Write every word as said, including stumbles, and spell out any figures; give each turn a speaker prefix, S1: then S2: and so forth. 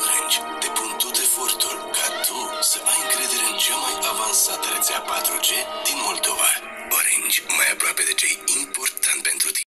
S1: Orange depun tot efortul ca tu să ai încredere în cea mai avansată rețea patru G din Moldova. Orange, mai aproape de ce e important pentru tine.